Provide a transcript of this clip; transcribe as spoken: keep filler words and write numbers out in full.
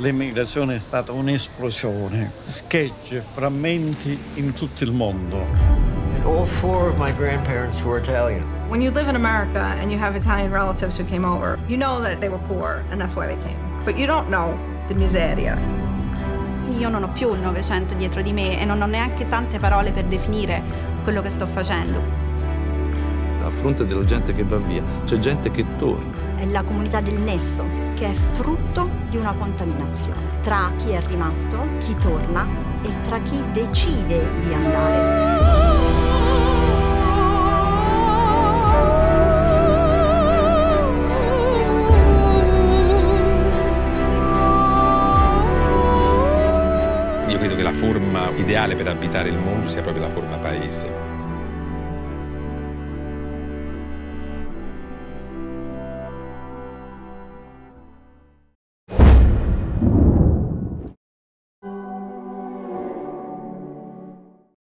l'emigrazione è stata un'esplosione, schegge e frammenti in tutto il mondo. And all four of my grandparents were Italian. When you live in America and you have Italian relatives who came over, you know that they were poor and that's why they came. But you don't know the miseria. Io non ho più il Novecento dietro di me e non ho neanche tante parole per definire quello che sto facendo. A fronte della gente che va via, c'è gente che torna. È la comunità del nesso, che è frutto di una contaminazione tra chi è rimasto, chi torna e tra chi decide di andare. Io credo che la forma ideale per abitare il mondo sia proprio la forma paese.